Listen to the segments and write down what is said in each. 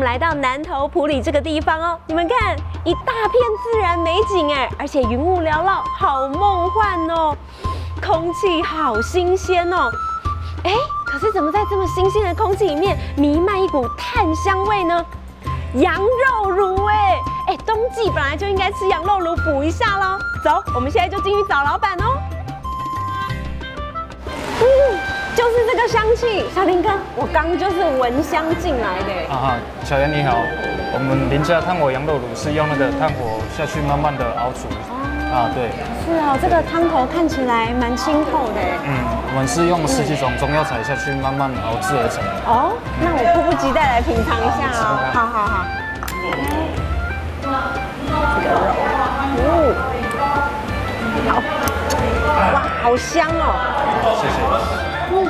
们来到南投埔里这个地方哦，你们看，一大片自然美景哎，而且云雾缭绕，好梦幻哦，空气好新鲜哦。哎，可是怎么在这么新鲜的空气里面弥漫一股炭香味呢？羊肉炉哎，冬季本来就应该吃羊肉炉补一下咯。走，我们现在就进去找老板哦。就是这个香气，小林哥，我刚就是闻香进来的。 小袁你好，我们林家炭火羊肉炉是用那个炭火下去慢慢的熬煮。对。 是哦，这个汤头看起来蛮清透的。 我们是用10几种中药材下去慢慢熬制而成。 哦，那我迫不及待来品尝一下哦。好。这个肉，好，哇，好香哦。 谢谢。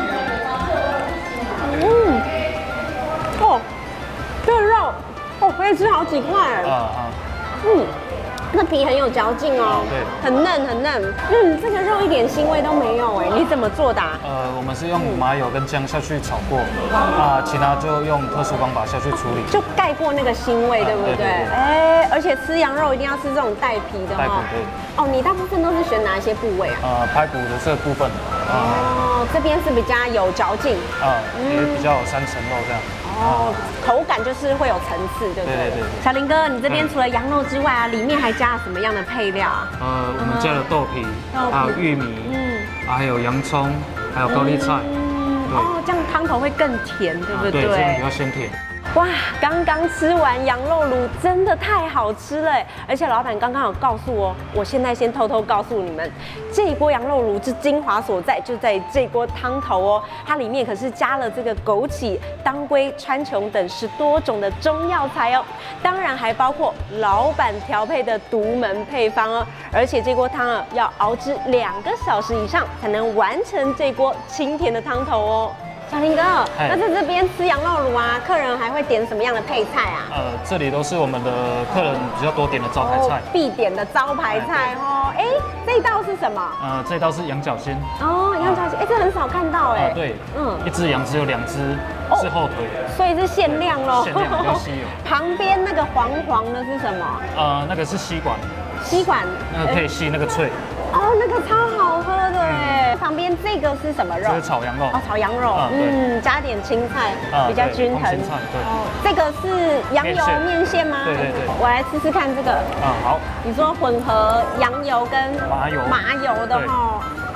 这个肉，可以吃好几块。那皮很有嚼劲哦，对，很嫩。这个肉一点腥味都没有哎，你怎么做的？ 我们是用麻油跟姜下去炒过，其他就用特殊方法下去处理， 就盖过那个腥味，对不对？而且吃羊肉一定要吃这种带皮的哈。哦，你大部分都是选哪一些部位啊？ 排骨的这个部分。 这边是比较有嚼劲， 也比较有3层肉这样。 口感就是会有层次，对不对？对。小林哥，你这边除了羊肉之外啊，里面还加了什么样的配料啊？ 我们加了豆皮，还有玉米，还有洋葱，还有高丽菜。 这样汤头会更甜，对不对？ 对，这样比较鲜甜。 哇，刚刚吃完羊肉炉，真的太好吃了！而且老板刚刚有告诉我，我现在先偷偷告诉你们，这一锅羊肉炉之精华所在就在这锅汤头哦。它里面可是加了这个枸杞、当归、川穹等10多种的中药材哦，当然还包括老板调配的独门配方哦。而且这锅汤啊，要熬制2个小时以上，才能完成这锅清甜的汤头哦。小林哥，那在这边吃羊肉炉啊，客人还会点什么样的配菜啊？ 这里都是我们的客人比较多点的招牌菜， 必点的招牌菜哦。这一道是什么？ 这道是羊角心。 羊角心，这很少看到哎。 对，一只羊只有2只是后腿， 所以是限量咯。 限量比较稀有。 旁边那个黄的是什么？ 那个是吸管。 吸管， 那个可以吸那个脆。 那个超好喝的哎。旁边这个是什么肉？ 这是炒羊肉。 炒羊肉，加点青菜，比较均衡。这个是羊油面线吗？ 对。 我来吃吃看这个。 好。 你说混合羊油跟麻油的哈。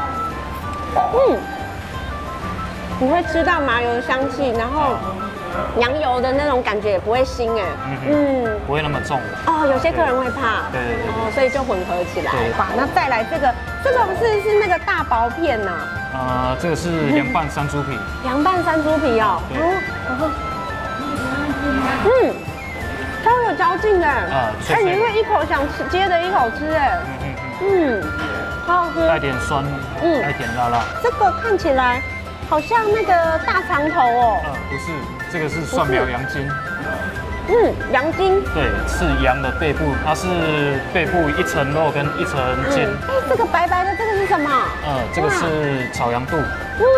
你会吃到麻油的香气，然后羊油的那种感觉也不会腥哎， 不会那么重。 有些客人会怕， 对， 所以就混合起来。哇，那再来这个是那个大薄片呐。 这个是凉拌山猪皮。 凉拌山猪皮哦。超有嚼劲的。你会一口想吃，接着一口吃哎。好好吃。 带点酸，带点辣。 这个看起来好像那个大肠头哦。 不是，这个是蒜苗羊筋。 羊筋。对， 是羊的背部，它是背部1层肉跟1层筋。 这个白白的这个是什么？ 这个是炒羊肚。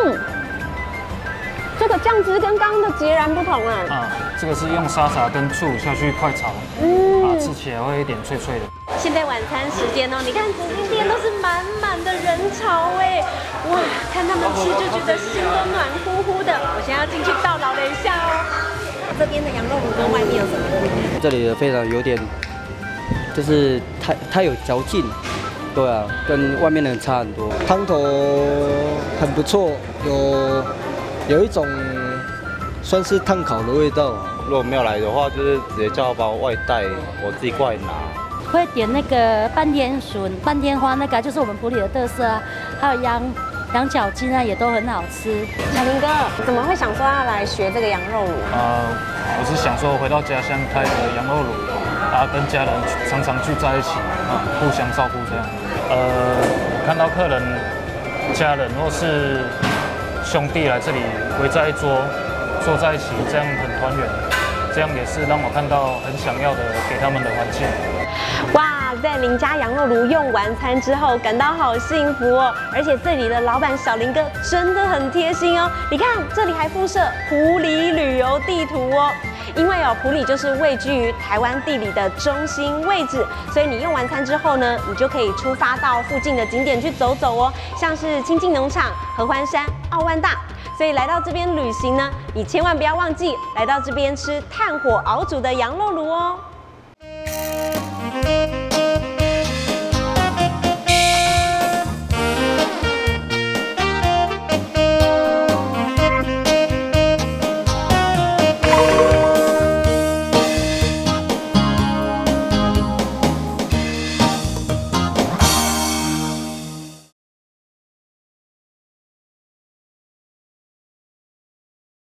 这个酱汁跟刚刚的截然不同哎。 这个是用沙茶跟醋下去快炒，吃起来会有点脆脆的。 现在晚餐时间哦，你看整间店都是满满的人潮哎，哇，看他们吃就觉得心都暖乎乎的。我现在要进去倒扰了一下哦。这边的羊肉炉跟外面有什么不一样？ 这里的非常有点，就是太有嚼劲，对啊，跟外面的差很多。汤头很不错，有一种算是炭烤的味道。 如果没有来的话，就是直接叫他帮我外带，我自己过来拿。 会点那个半天笋、半天花，那个就是我们埔里的特色啊，还有羊角筋啊，也都很好吃。 小林哥，怎么会想说要来学这个羊肉炉？ 我是想说回到家乡开个羊肉炉，跟家人常常聚在一起，互相照顾这样。看到客人、家人或是兄弟来这里围在一桌，坐在一起，这样很团圆。这样也是让我看到很想要的给他们的环境。 哇， 在林家羊肉炉用完餐之后，感到好幸福哦。而且这里的老板小林哥真的很贴心哦，你看这里还附设埔里旅游地图哦。因为埔里就是位居于台湾地理的中心位置，所以你用完餐之后呢，你就可以出发到附近的景点去走走哦，像是清境农场、合欢山、奥万大。所以来到这边旅行呢，你千万不要忘记来到这边吃炭火熬煮的羊肉炉哦。